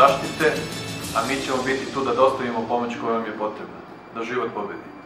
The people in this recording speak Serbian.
zaštite, a mi ćemo biti tu da dostavimo pomoć koja vam je potrebna, da život pobedi.